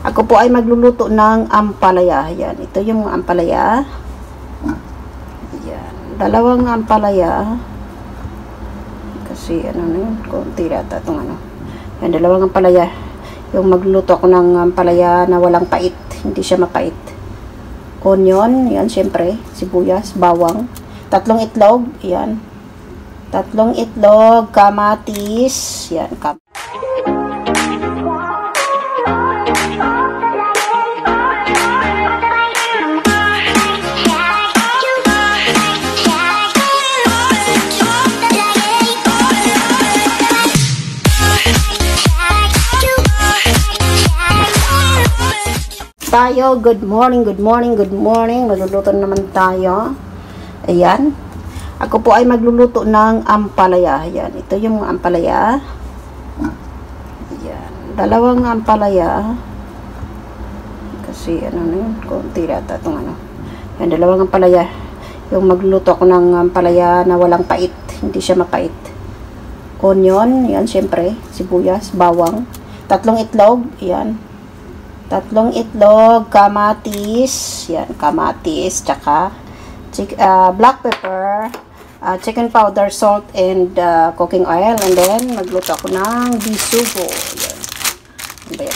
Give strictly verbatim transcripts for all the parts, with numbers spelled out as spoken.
Ako po ay magluluto ng ampalaya. Yan, ito yung ampalaya. Yan, dalawang ampalaya. Kasi ano na yun, konti rata itong ano. Yan, dalawang ampalaya. Yung magluluto ako ng ampalaya na walang pait. Hindi siya mapait. Onion, yan syempre. Sibuyas, bawang. Tatlong itlog, yan. Tatlong itlog, kamatis. Yan, kamatis. Tayo, good morning, good morning, good morning. Magluluto naman tayo. Ayan. Ako po ay magluluto ng ampalaya. Ayan, ito yung ampalaya. Ayan, dalawang ampalaya. Kasi ano na yun, konti rata itong ano. Ayan, dalawang ampalaya. Yung magluluto ako ng ampalaya na walang pait. Hindi siya mapait. Onion, yan syempre. Sibuyas, bawang. Tatlong itlog, ayan. Tatlong itlog, kamatis, yan, kamatis, tsaka uh, black pepper, uh, chicken powder, salt, and uh, cooking oil. And then, magluto ako ng bisugo. Yan. Ano ba yan?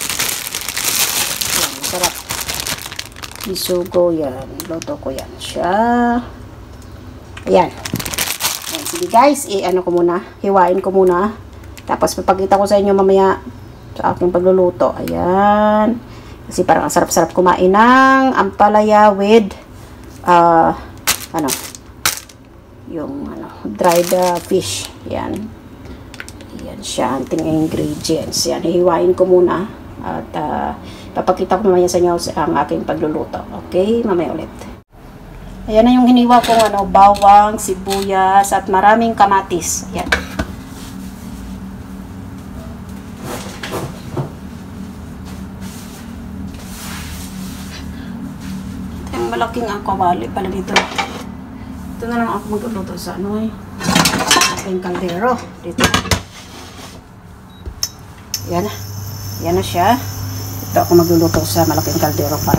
Yan, masarap. Bisugo, yan. Luto ko yan siya. Ayan. Ayan. Sige guys, i-ano ko muna, hiwain ko muna. Tapos, papakita ko sa inyo mamaya sa aking pagluluto. Ayan. Kasi parang sarap-sarap kumain ng ampalaya with uh, ano yung ano, dried uh, fish. Ayan. Ayan siya. Ating ingredients. Ayan. Hihiwain ko muna. At uh, papakita ko mamaya sa inyo ang aking pagluluto. Okay? Mamaya ulit. Ayan na yung hiniwa kong ano, bawang, sibuyas, at maraming kamatis. Ayan. Malaking ang kawali pala dito. Ito na lang ako magluluto sa ano eh. Malaking kaldero. Dito. Yan na. Yan na siya. Ito ako magluluto sa malaking kaldero para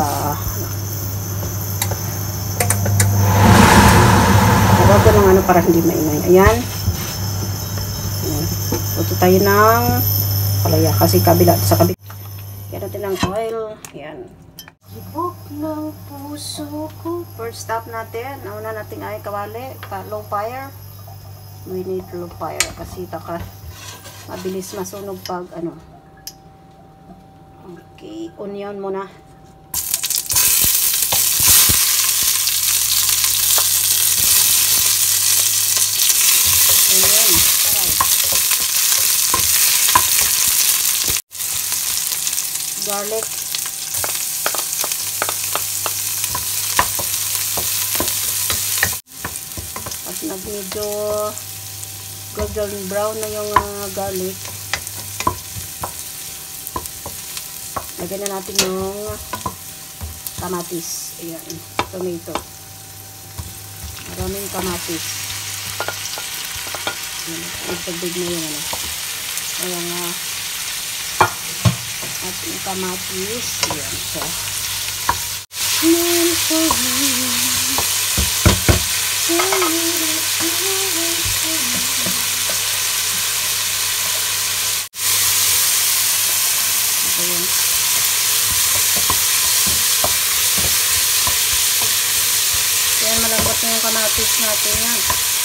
para ko ng ano para hindi maingay. Ayan. Ayan. Luto tayo ng palaya kasi kabila sa kabila. Yan natin ng oil. Ayan. Hibok ng puso ko. First stop natin. Nauna natin ay kawali. Low fire. We need low fire. Kasi taka mabilis masunog pag ano. Okay. Onion muna. Onion. Garlic. Nag medyo golden brown na yung uh, garlic. Lagyan na natin yung kamatis. Ayan, tomato. Maraming kamatis. Nagtagdig na yung ano. Ayan nga. Uh, at yung kamatis. Ayan siya. Ayan for me. Ito yun. Kaya malambot na yung kamatis natin yan.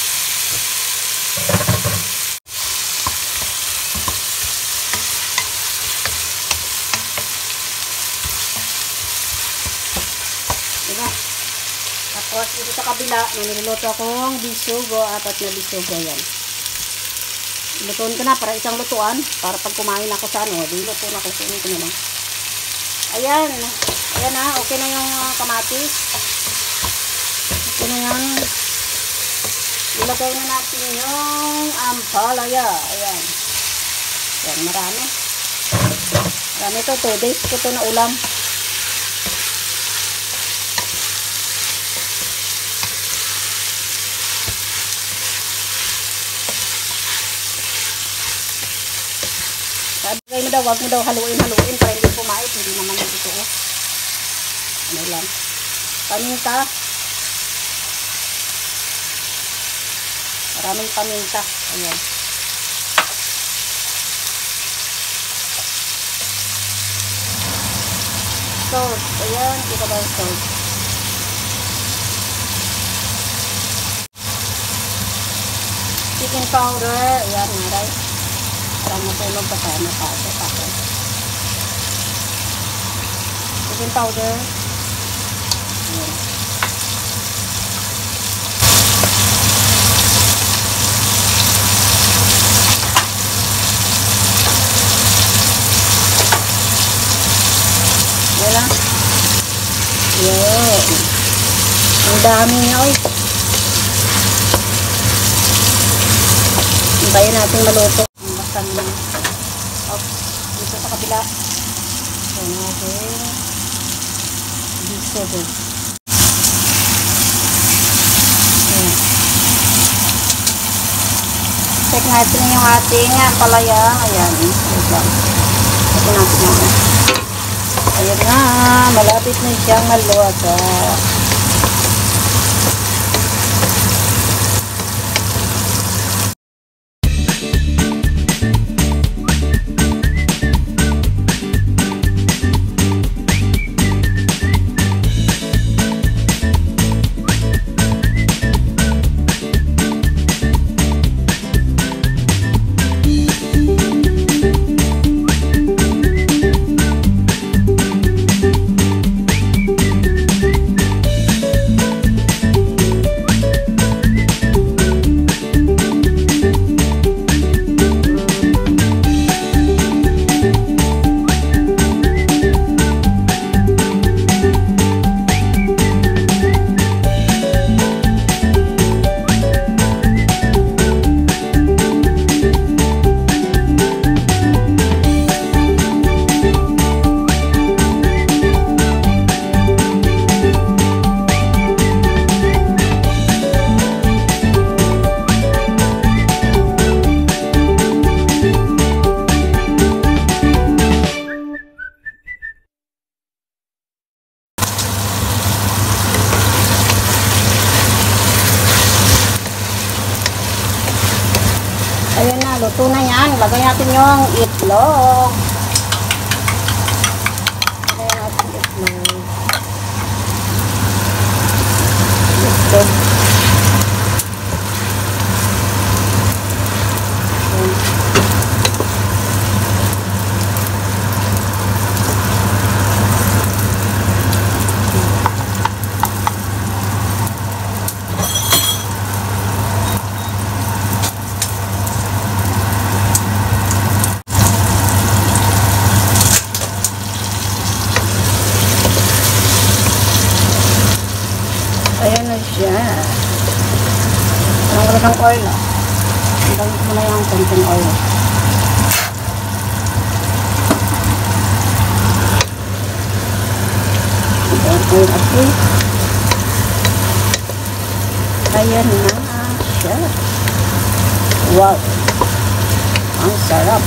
Diba? Tapos, dito sa kabila, niluluto akong bisugo, apat na bisugo yan. Lutuin ko na para isang lutuan, para pag kumain ako sa ano, diluto na ko, kunin ko na lang. Ayan, ayan na, okay na yung uh, kamatis. Okay na yan. Ilagay na natin yung ampalaya. Ayan. Ayan, marami. Marami ito, two days ko ito na ulam. Sabi mo daw, wag mo daw haluin-haluin para hindi pumait, hindi naman lang. Paminta. Maraming paminta. Ayan. Salt. Ayan. Kita ba yung salt? Chicken powder. Ayan. Maray. Parang matulog pa tayo. Napasok ako. Chicken powder. Ayan. Wala. Yun. Ang dami niya, oy. Hintayin natin maluto. Basta na. Oh, dito sa kabila. So, natin. Dito din. Ayan. Check natin yung ating palaya. Ayan. Wait lang. Check natin yung ayan na, malapit na siyang maluto. Ayan na, luto na yan. Lagay natin yung itlog. Lagay natin yung itlog. Itlog. Ayan na siya. Ang wala ng oil. Ang gamit mo na yung konting oil. Ayan okay. Ayan na siya. Wow. Ang sarap.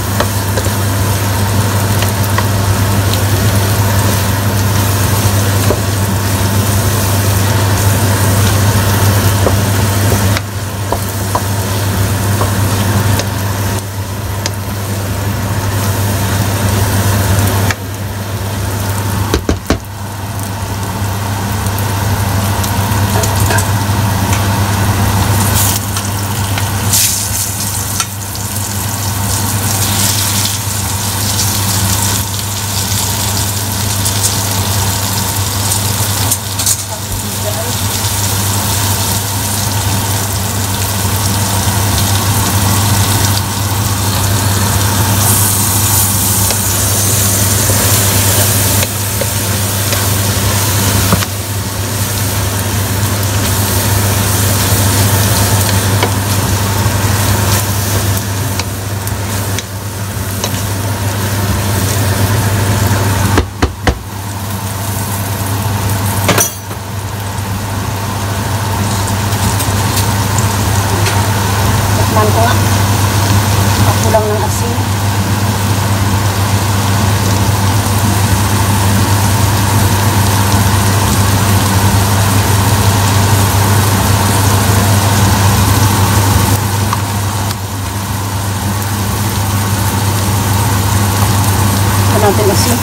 natin asin.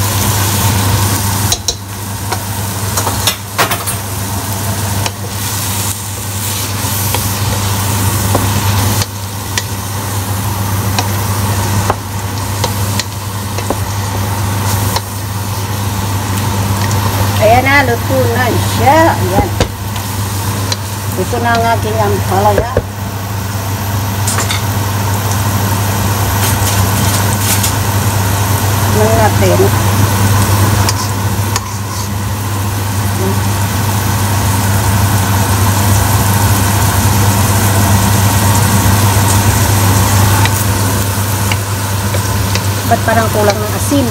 Ayan na, luto na siya. Ayan. Ito na ang aking ampalaya. Tignan natin. Ba't parang kulang ng asin?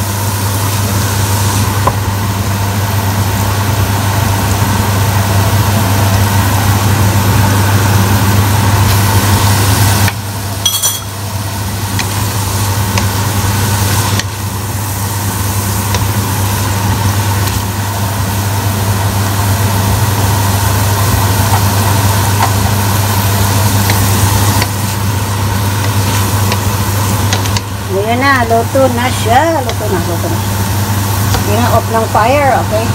Ayan na, luto na siya. Luto na, luto na siya. Ayan na, off ng fire, okay?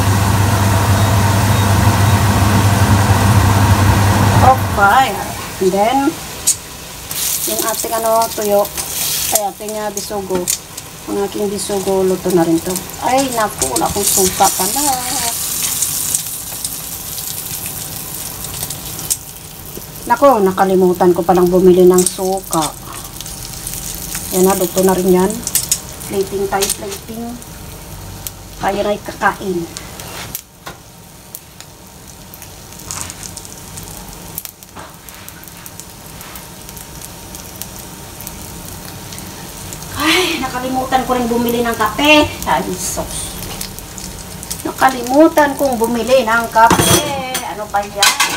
Off fire. And then, yung ating ano, tuyo, ay ating uh, bisugo. Ang aking bisugo, luto na rin to. Ay, naku, wala akong suka pala. Naku, nakalimutan ko palang bumili ng suka. Yan na, luto na rin yan. Plating tayo, plating. Tayo na ikakain. Ay, nakalimutan ko rin bumili ng kape. Ay, sos. Nakalimutan kong bumili ng kape. Ano pa yan?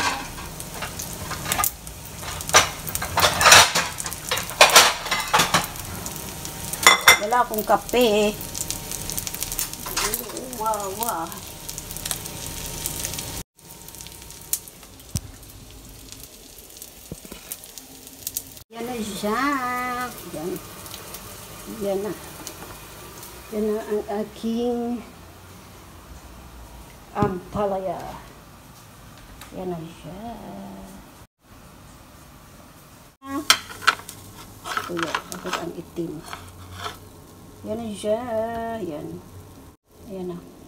Wala akong kape. Wow, wow. Yan na siya. Yan. Yan na. Yan na ang aking ampalaya. Yan na siya. Tuyo. Bakit ang itim? Yan na siya. Yan. Ayan na.